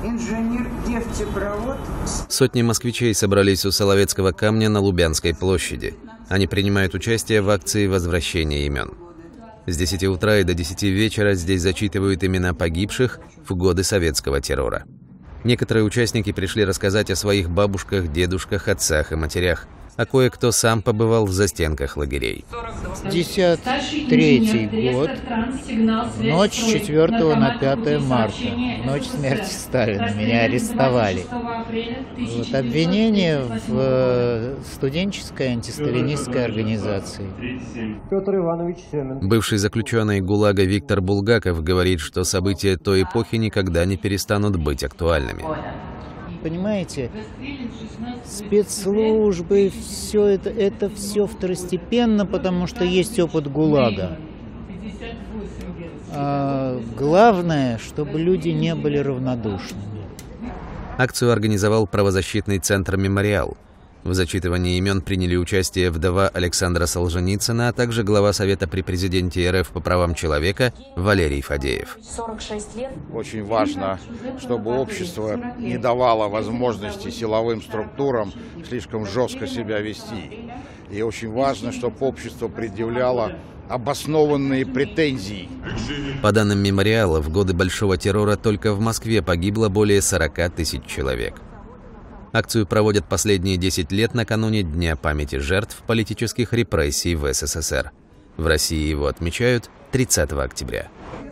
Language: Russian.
инженер-нефтепровод. Сотни москвичей собрались у Соловецкого камня на Лубянской площади. Они принимают участие в акции возвращения имен. С 10 утра и до 10 вечера здесь зачитывают имена погибших в годы советского террора. Некоторые участники пришли рассказать о своих бабушках, дедушках, отцах и матерях, а кое-кто сам побывал в застенках лагерей. 1953 год, ночь с 4 на 5 марта, ночь смерти Сталина, меня арестовали. Вот, обвинение в студенческой антисталинистской организации. Петр Иванович Семин. Бывший заключенный ГУЛАГа Виктор Булгаков говорит, что события той эпохи никогда не перестанут быть актуальными. Понимаете, спецслужбы, все это все второстепенно, потому что есть опыт ГУЛАГа. А главное, чтобы люди не были равнодушными. Акцию организовал правозащитный центр «Мемориал». В зачитывании имен приняли участие вдова Александра Солженицына, а также глава Совета при президенте РФ по правам человека Валерий Фадеев. 46 лет. Очень важно, чтобы общество не давало возможности силовым структурам слишком жестко себя вести. И очень важно, чтобы общество предъявляло обоснованные претензии. По данным «Мемориала», в годы Большого террора только в Москве погибло более 40 тысяч человек. Акцию проводят последние 10 лет накануне Дня памяти жертв политических репрессий в СССР. В России его отмечают 30 октября.